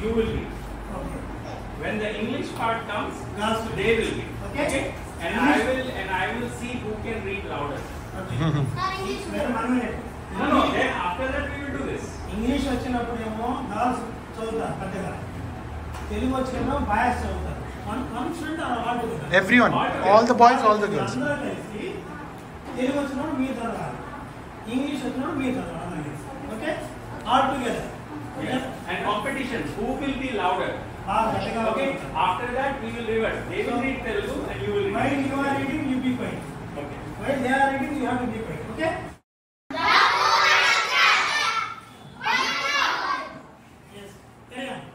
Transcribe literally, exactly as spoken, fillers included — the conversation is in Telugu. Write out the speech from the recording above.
you will read. Okay. When the English part comes, Girls will they will read. Okay. Okay? And I will and I will see who can read louder. Okay. Very manual. No, no. Then after that we will do this. English వచ్చినప్పుడు ఏమో గర్ల్స్ చదువుతారు పెద్దగా, తెలుగు వచ్చినప్పుడు బాయ్స్ చదువుతారు. One one student all together. Everyone, all the boys, all the girls. అందరూ కలిసి తెలుగు వచ్చినప్పుడు మీరు చదవాలి, ఇంగ్లీష్ వచ్చినప్పుడు మీరు చదవాలి. Okay, all together. Yes. And competition, who will be louder? Okay. After that we will reverse. They will read Telugu and you will read. While you are reading, you be quiet. Okay. While they are reading, you have to be quiet. Okay. Yes. Carry on.